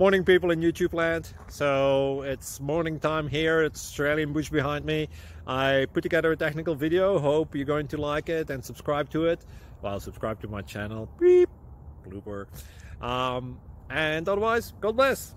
Morning people in YouTube land. So it's morning time here. It's Australian bush behind me. I put together a technical video. Hope you're going to like it and subscribe to it. Well, subscribe to my channel. Beep. Blooper. And otherwise, God bless.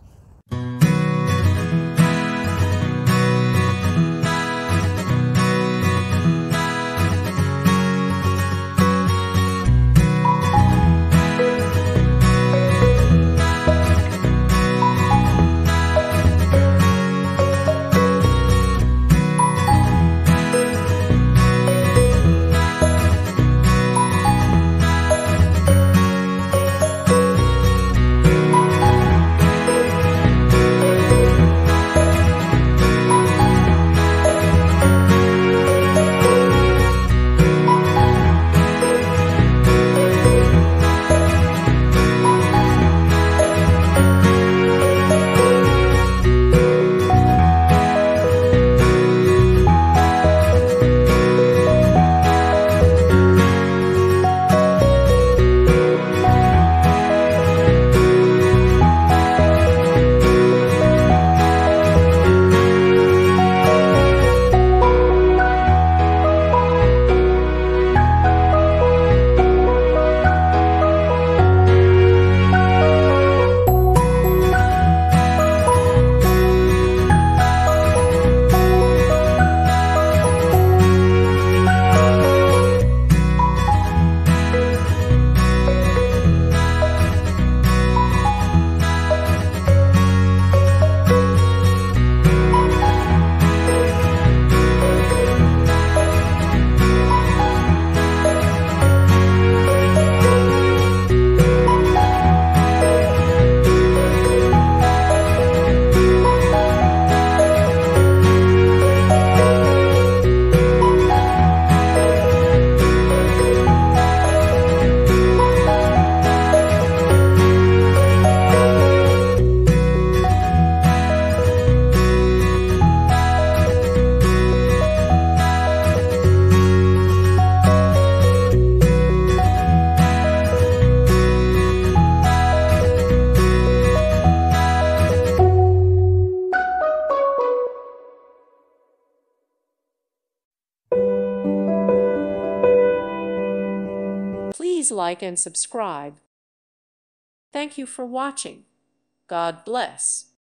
Please like and subscribe. Thank you for watching. God bless.